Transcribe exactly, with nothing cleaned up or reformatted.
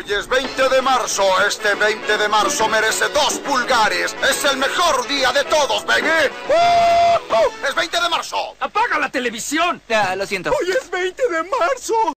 Hoy es veinte de marzo. Este veinte de marzo merece dos pulgares. Es el mejor día de todos, baby. ¡Uh! ¡Es veinte de marzo! ¡Apaga la televisión! Ya, lo siento. Hoy es veinte de marzo.